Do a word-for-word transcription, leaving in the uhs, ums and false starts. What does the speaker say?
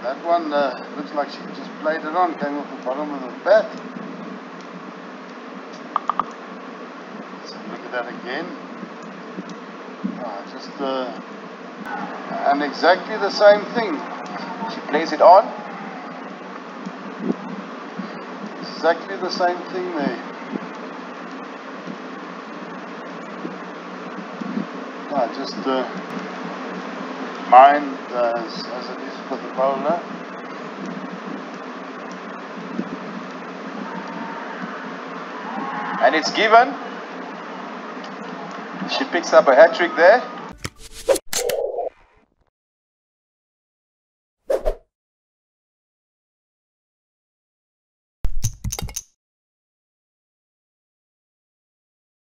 that one uh, looks like she just played it on, came off the bottom of the bat. So look at that again. Oh, just uh, and exactly the same thing. She plays it on. Exactly the same thing there. No, just uh, mind uh, as, as it is for the bowler. And it's given. She picks up a hat trick there.